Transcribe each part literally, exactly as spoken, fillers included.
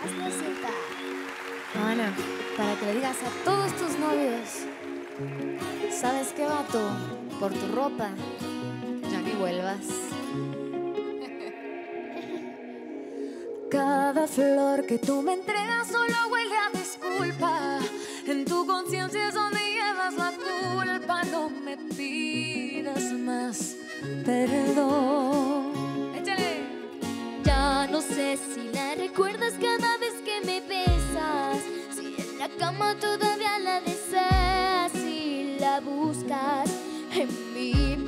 Hazlo, Cinta. Bueno, para que le digas a todos tus novios, ¿sabes qué, vato? Por tu ropa, ya ni vuelvas. Cada flor que tú me entregas solo huele a disculpa. En tu conciencia es donde llevas la culpa. No me pidas más perdón. Échale. Ya no sé si la recuerdas cada vez que me besas, si en la cama todavía la deseas, si la buscas en mi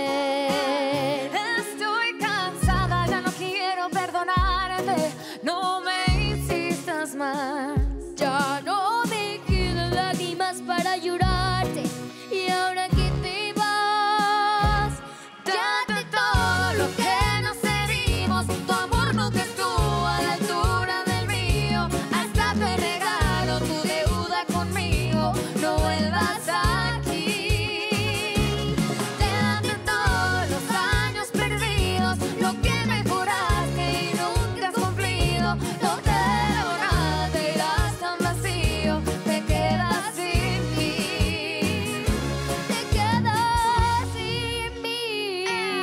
piel. Estoy cansada, ya no quiero perdonarte. No me insistas más. Ya no me quedan lágrimas para llorarte. Y ahora que te vas, Date todo lo que nos herimos. Tu amor nunca estuvo a la altura del mío. Hasta te regalo tu deuda conmigo. No vuelvas aquí. Date todos los años perdidos, lo que me juraste y nunca has cumplido. No te debo nada, te irás tan vacío. Te quedas sin mí. te quedas sin mí.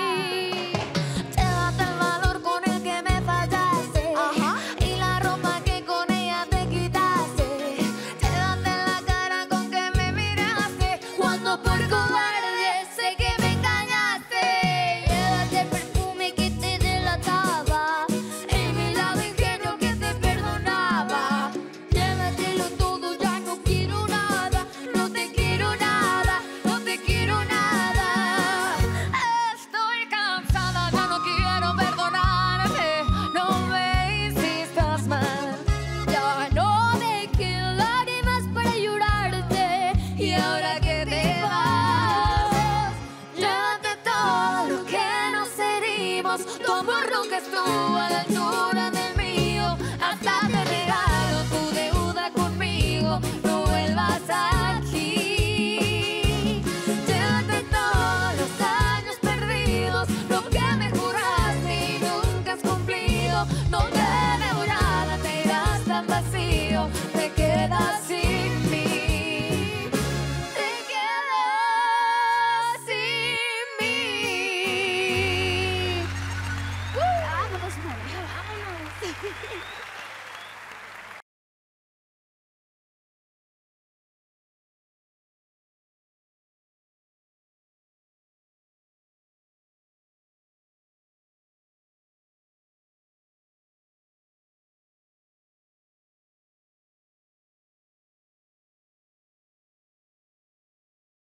Te date el valor con el que me fallaste. Ajá. Y la ropa que con ella te quitaste. Te date la cara con que me miraste. Cuando por cobarde sé que me engañaste. Llévate el perfume que te delataba Y mi lado ingenuo que te perdonaba. Llévatelo todo, ya no quiero nada. No te quiero nada, no te quiero nada. Estoy cansada, ya no quiero perdonarte. No me insistas más. Ya no me quedan lágrimas para llorarte. Y ahora que te vas, llévate todo lo que nos herimos. Tu amor nunca estuvo a la altura del mío. Hasta te regalo tu deuda conmigo. No vuelvas aquí. Llévate todos los años perdidos, lo que me juraste y nunca has cumplido. No te